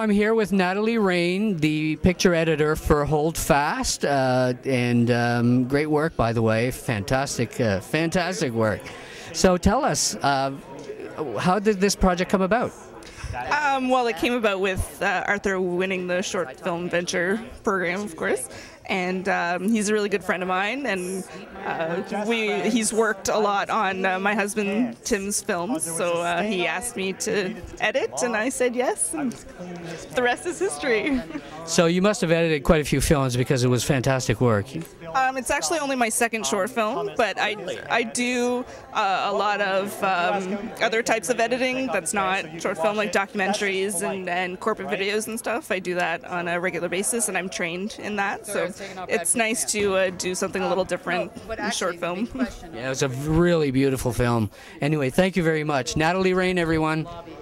I'm here with Nathalie Rayne, the picture editor for Hold Fast, and great work, by the way. Fantastic, fantastic work. So tell us, how did this project come about? Well, it came about with Arthur winning the short film venture program, of course. And he's a really good friend of mine, and he's worked a lot on my husband Tim's films, so he asked me to edit, and I said yes, and the rest is history. So you must have edited quite a few films because it was fantastic work. It's actually only my second short film, but I do a lot of other types of editing that's not short film, like documentaries and corporate videos and stuff. I do that on a regular basis, and I'm trained in that, so it's nice to do something a little different in short film. Yeah, it was a really beautiful film. Anyway, thank you very much. Nathalie Rayne, everyone.